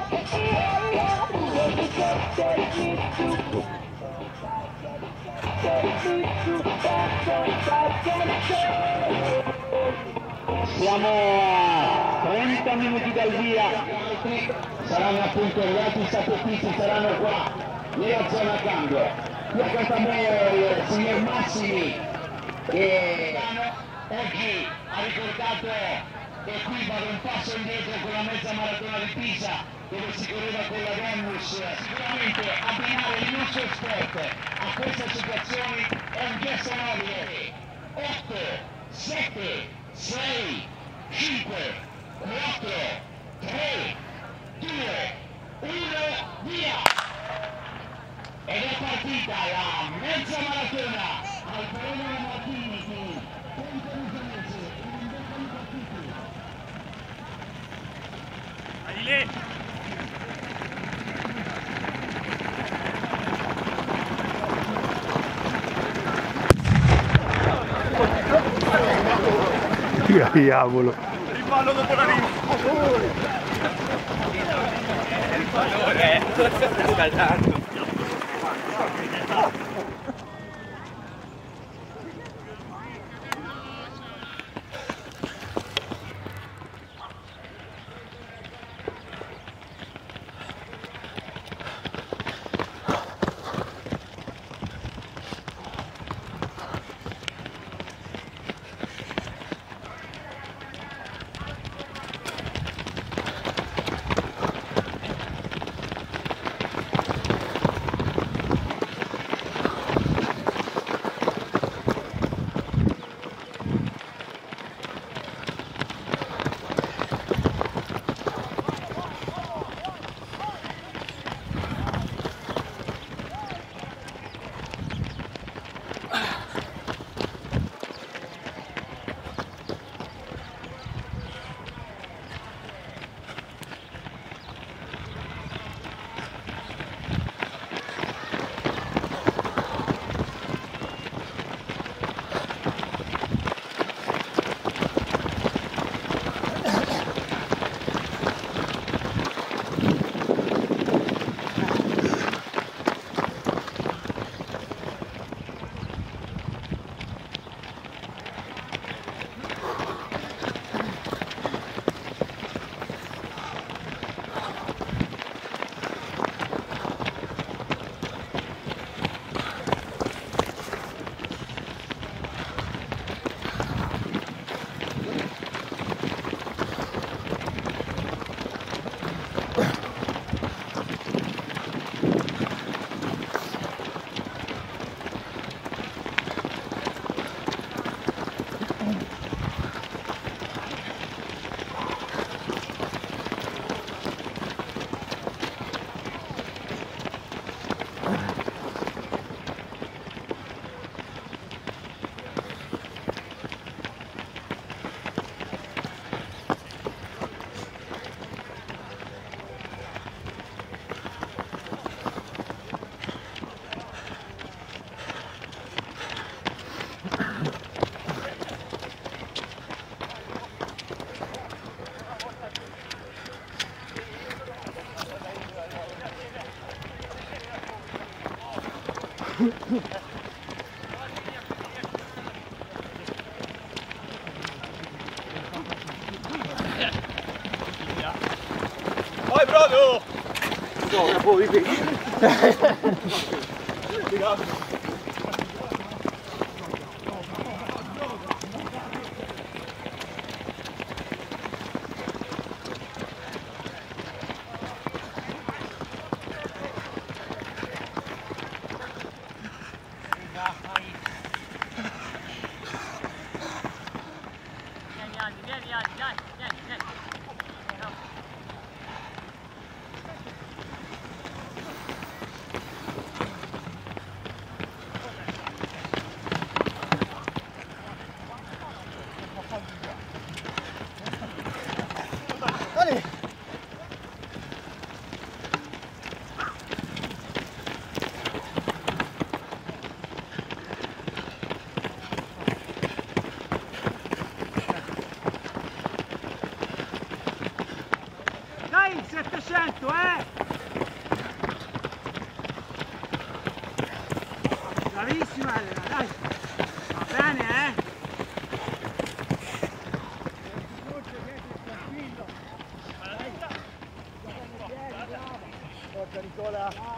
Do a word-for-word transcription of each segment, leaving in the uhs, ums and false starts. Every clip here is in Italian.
Siamo a trenta minuti dal via, saranno appunto arrivati i sappetisti, saranno qua nella zona cambio. Qui accanto a me il signor Massimi che oggi ha ricordato che qui vado un passo indietro con la mezza maratona di Pisa dove si correva con la Domus. Sicuramente abbinare il nostro sport a queste situazioni è un gesto nobile. otto, sette, sei, cinque, quattro, tre, due, uno, via! Ed è partita la mezza maratona al Perone Martini di Ponte in bocca di partiti. Vai lì! Diavolo! Il ballo dopo la rima! Il pallone! Sto scaldando! Vai Brodo! No, la puoi vedere. Ehi, settecento, eh! Bravissima Elena, dai! Va bene, eh! Forza Nicola!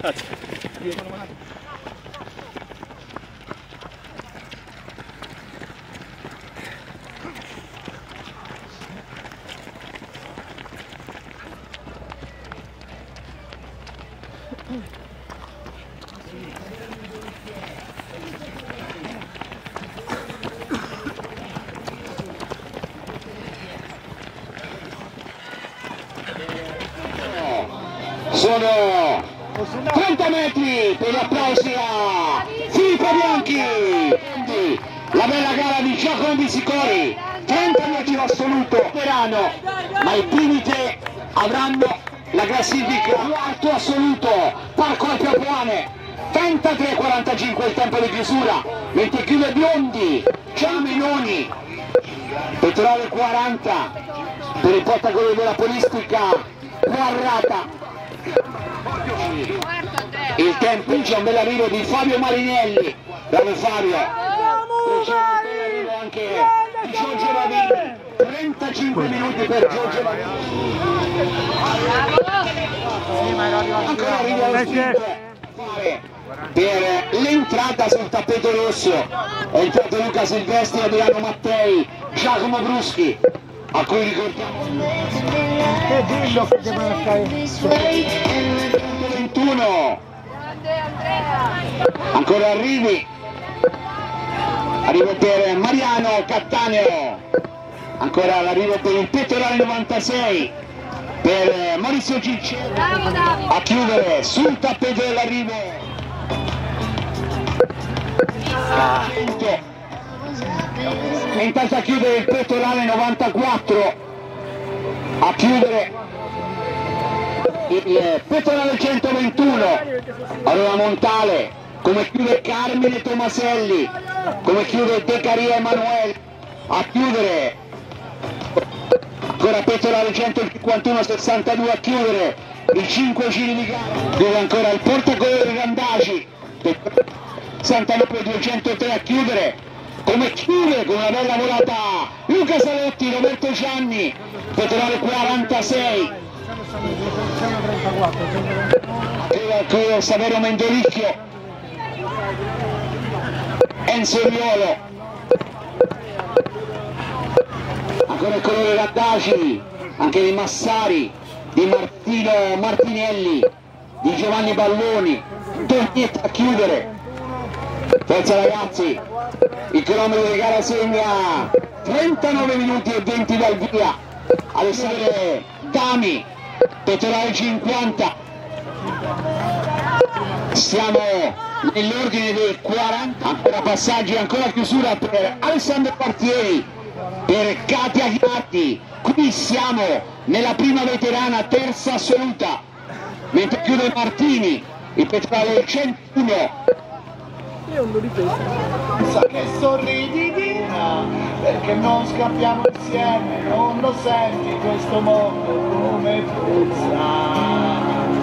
Sono trenta metri per gli applausi a Filippo Bianchi, la bella gara di Giacomo Bisicori, trenta metri in assoluto, verano, ma i primi tre avranno la classifica, quarto assoluto, Parco al Piapuane, trentatré quarantacinque il tempo di chiusura, mentre chiude Biondi, Giamenoni, Petrolio quaranta, per il portagola della Polistica, Guarrata. Il tempo c'è un bel arrivo di Fabio Marinelli, bravo Fabio, anche di Giorgio Lavini, trentacinque minuti per Giorgio Lavini, ancora arriva lo sprint per l'entrata sul tappeto rosso, è entrato Luca Silvestri, Adriano Mattei, Giacomo Bruschi, a cui ricordiamo ventuno, ancora arrivi, arrivo per Mariano Cattaneo, ancora l'arrivo per il Pettorale novantasei, per Maurizio Cicci, a chiudere sul tappeto dell'arrivo e intanto a chiudere il Pettorale novantaquattro, a chiudere il Pettorale centoventuno, allora Montale, come chiude Carmine Tomaselli, come chiude De Caria Emanuele, a chiudere ancora Pettorale centocinquantuno sessantadue, a chiudere i cinque giri di gara, dove ancora il portacolore Randaci, sessantanove duecentotre, a chiudere, come chiude con una bella volata Luca Salotti, Roberto Gianni, Pettorale quarantasei, con Saverio Mendolicchio, Enzo Riolo, ancora il colore Raddaci, anche di Massari, di Martino Martinelli, di Giovanni Balloni, Tornietta a chiudere. Forza ragazzi, il cronometro di gara segna trentanove minuti e venti dal via. Alessandro Dami, Pettorale cinquanta, siamo nell'ordine dei quaranta, ancora passaggi, ancora chiusura per Alessandro Quartieri, per Katia Chiatti, qui siamo nella prima veterana, terza assoluta, mentre chiude Martini, il Pettorale centouno. Sa che sorridi Dina, perché non scappiamo insieme, non lo senti questo mondo come puzza.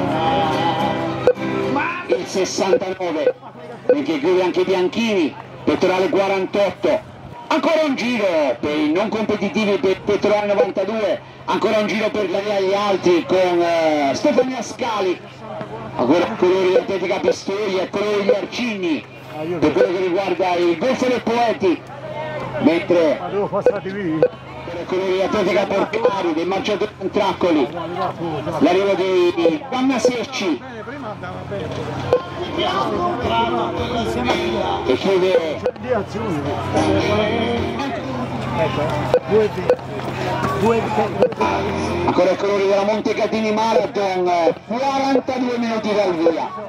Il sessantanove, perché chiude anche Bianchini, Pettorale quarantotto, ancora un giro per i non competitivi per Pettorale novantadue, ancora un giro per gli altri con uh, Stefania Scali, ancora colori di Atletica Pistoia e colori di Arcigni per quello che riguarda il Golfo dei Poeti, mentre per colori di Atletica Porcari, dei Marciatori Antraccoli, l'arrivo di Ganna Secci e chiude ancora i colori della Montecatini Marathon, quarantadue minuti dal via.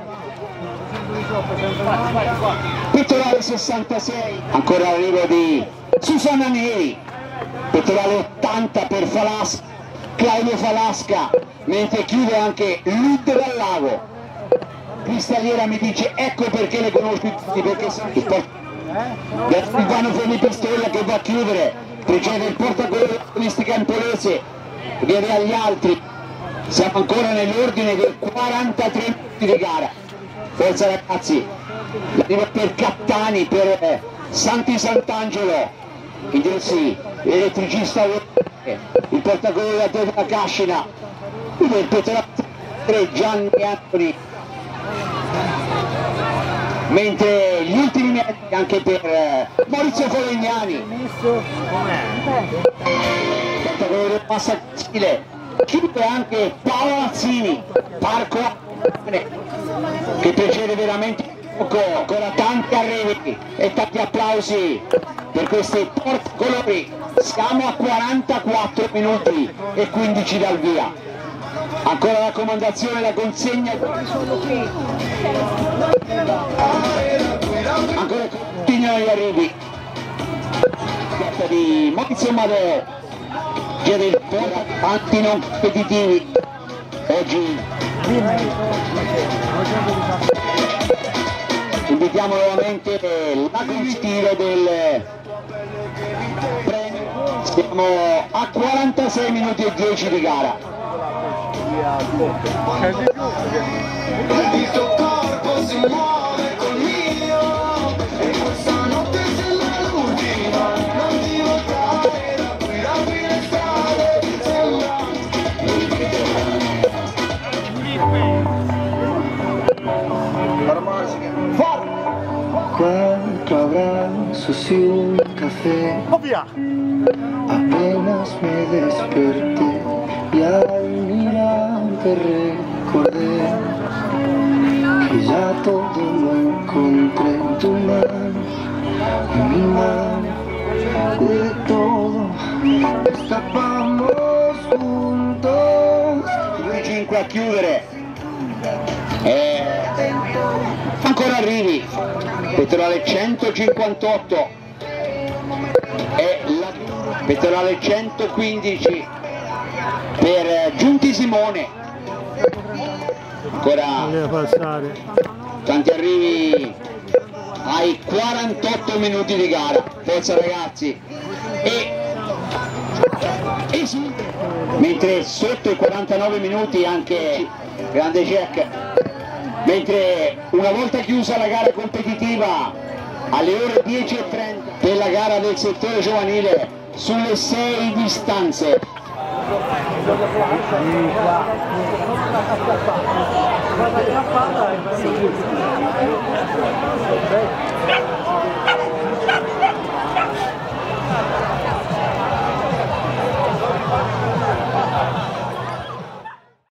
Pettorale sessantasei, ancora l'arrivo di Susanna Neri, Pettorale ottanta per Falasca, Claudio Falasca, mentre chiude anche Ludde Dal Lago. Cristalliera mi dice ecco perché le conosci tutti, perché il Silvano Fermi Pistoia che va a chiudere, precede il portacolore turistica Empolese, viene agli altri, siamo ancora nell'ordine dei quarantatré minuti di gara. Forza ragazzi, l'arrivo per Cattani, per Santi Sant'Angelo, Idrossi, l'elettricista, il portacolore della Cascina, il Pettorale Gianni Antoni, mentre gli ultimi metri anche per Maurizio Folegnani, spettacolare passa Cile, chiude anche Paolo Mazzini, Parco che piacere veramente poco, ancora tanti arrivi e tanti applausi per questi portacolori. Siamo a quarantaquattro minuti e quindici dal via, ancora la raccomandazione, la consegna, ancora continuano gli arrivi di Maurizio Madeo, via del anti non competitivi oggi. Invitiamo nuovamente la consiglio del premio. Siamo a quarantasei minuti e dieci di gara. Il tuo corpo si muove col mio e questa notte sembra l'ultima. Non ti voltare da qui, da qui le strade sembra. Qualche abrazo y un café. Apenas me desperté y al mirarte recordé que ya todo lo encontré en tu mano, en mi mano, de todo escapamos juntos. due cinque a chiudere. E ancora arrivi, Pettorale centocinquantotto e la Pettorale centoquindici per Giunti Simone, ancora tanti arrivi ai quarantotto minuti di gara. Forza ragazzi, e, e sì, mentre sotto i quarantanove minuti anche grande check, mentre una volta chiusa la gara competitiva alle ore dieci e trenta della gara del settore giovanile sulle sei distanze. Guarda